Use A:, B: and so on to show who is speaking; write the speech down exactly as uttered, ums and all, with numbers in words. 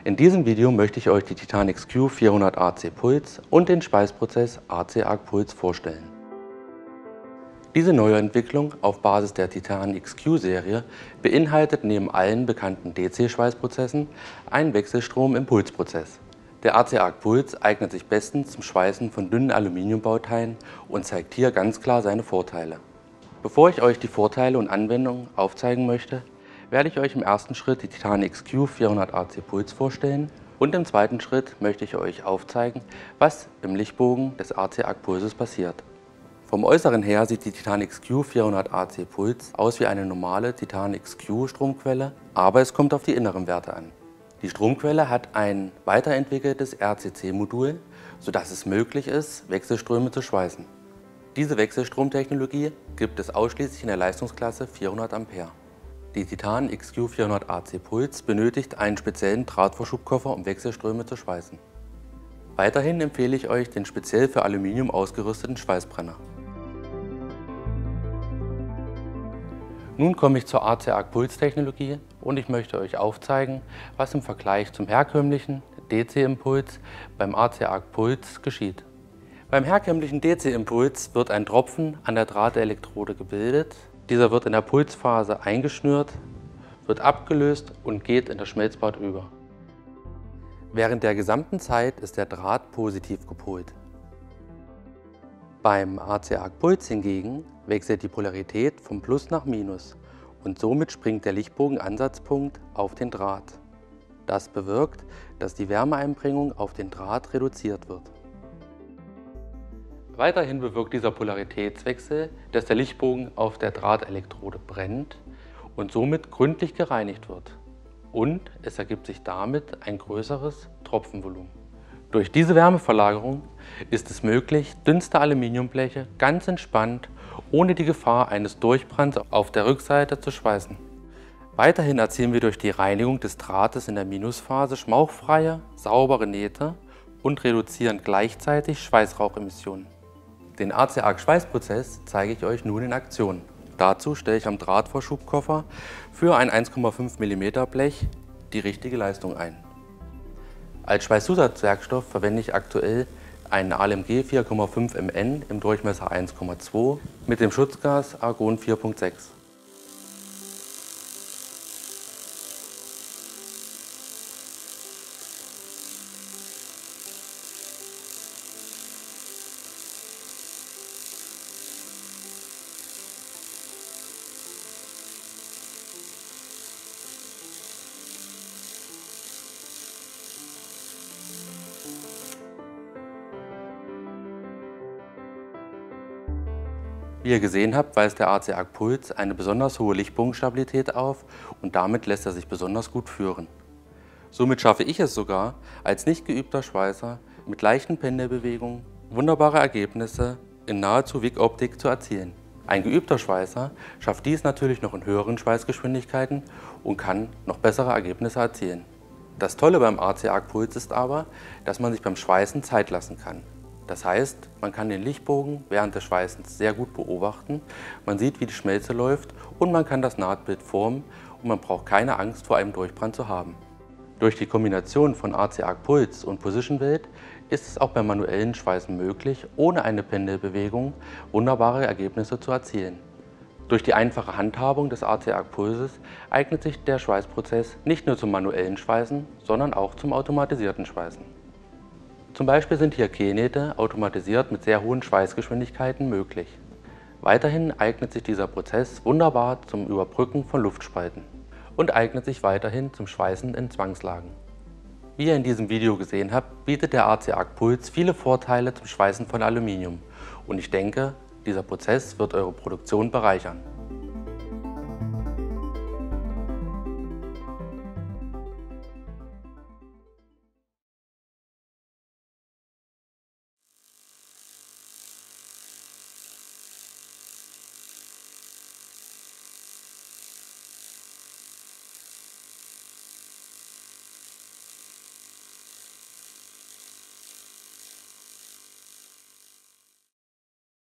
A: In diesem Video möchte ich euch die Titan X Q vierhundert A C Puls und den Schweißprozess A C Arc Puls vorstellen. Diese neue Entwicklung auf Basis der Titan X Q-Serie beinhaltet neben allen bekannten D C-Schweißprozessen einen Wechselstrom-Impulsprozess. Der A C Arc Puls eignet sich bestens zum Schweißen von dünnen Aluminiumbauteilen und zeigt hier ganz klar seine Vorteile. Bevor ich euch die Vorteile und Anwendungen aufzeigen möchte, werde ich euch im ersten Schritt die Titan X Q vierhundert A C Puls vorstellen und im zweiten Schritt möchte ich euch aufzeigen, was im Lichtbogen des A C Arc Pulses passiert. Vom Äußeren her sieht die Titan X Q vierhundert A C Puls aus wie eine normale Titan X Q Stromquelle, aber es kommt auf die inneren Werte an. Die Stromquelle hat ein weiterentwickeltes R C C-Modul, sodass es möglich ist, Wechselströme zu schweißen. Diese Wechselstromtechnologie gibt es ausschließlich in der Leistungsklasse vierhundert Ampere. Die Titan X Q vierhundert A C Puls benötigt einen speziellen Drahtvorschubkoffer, um Wechselströme zu schweißen. Weiterhin empfehle ich euch den speziell für Aluminium ausgerüsteten Schweißbrenner. Nun komme ich zur A C Arc Puls Technologie und ich möchte euch aufzeigen, was im Vergleich zum herkömmlichen D C-Impuls beim A C Arc Puls geschieht. Beim herkömmlichen D C-Impuls wird ein Tropfen an der Drahtelektrode gebildet. Dieser wird in der Pulsphase eingeschnürt, wird abgelöst und geht in das Schmelzbad über. Während der gesamten Zeit ist der Draht positiv gepolt. Beim A C Arc Puls hingegen wechselt die Polarität vom Plus nach Minus und somit springt der Lichtbogenansatzpunkt auf den Draht. Das bewirkt, dass die Wärmeeinbringung auf den Draht reduziert wird. Weiterhin bewirkt dieser Polaritätswechsel, dass der Lichtbogen auf der Drahtelektrode brennt und somit gründlich gereinigt wird. Und es ergibt sich damit ein größeres Tropfenvolumen. Durch diese Wärmeverlagerung ist es möglich, dünnste Aluminiumbleche ganz entspannt, ohne die Gefahr eines Durchbrands auf der Rückseite zu schweißen. Weiterhin erzielen wir durch die Reinigung des Drahtes in der Minusphase schmauchfreie, saubere Nähte und reduzieren gleichzeitig Schweißrauchemissionen. Den A C Arc Schweißprozess zeige ich euch nun in Aktion. Dazu stelle ich am Drahtvorschubkoffer für ein eins Komma fünf Millimeter Blech die richtige Leistung ein. Als Schweißzusatzwerkstoff verwende ich aktuell einen A L M G vier Komma fünf M N im Durchmesser eins Komma zwei mit dem Schutzgas Argon vier Punkt sechs. Wie ihr gesehen habt, weist der A C Arc Puls eine besonders hohe Lichtbogenstabilität auf und damit lässt er sich besonders gut führen. Somit schaffe ich es sogar, als nicht geübter Schweißer mit leichten Pendelbewegungen wunderbare Ergebnisse in nahezu Wick-Optik zu erzielen. Ein geübter Schweißer schafft dies natürlich noch in höheren Schweißgeschwindigkeiten und kann noch bessere Ergebnisse erzielen. Das Tolle beim A C Arc Puls ist aber, dass man sich beim Schweißen Zeit lassen kann. Das heißt, man kann den Lichtbogen während des Schweißens sehr gut beobachten, man sieht, wie die Schmelze läuft und man kann das Nahtbild formen und man braucht keine Angst vor einem Durchbrand zu haben. Durch die Kombination von A C Arc Puls und Position Weld ist es auch beim manuellen Schweißen möglich, ohne eine Pendelbewegung wunderbare Ergebnisse zu erzielen. Durch die einfache Handhabung des A C Arc Pulses eignet sich der Schweißprozess nicht nur zum manuellen Schweißen, sondern auch zum automatisierten Schweißen. Zum Beispiel sind hier Kehnähte automatisiert mit sehr hohen Schweißgeschwindigkeiten möglich. Weiterhin eignet sich dieser Prozess wunderbar zum Überbrücken von Luftspalten und eignet sich weiterhin zum Schweißen in Zwangslagen. Wie ihr in diesem Video gesehen habt, bietet der A C Arc Puls viele Vorteile zum Schweißen von Aluminium und ich denke, dieser Prozess wird eure Produktion bereichern.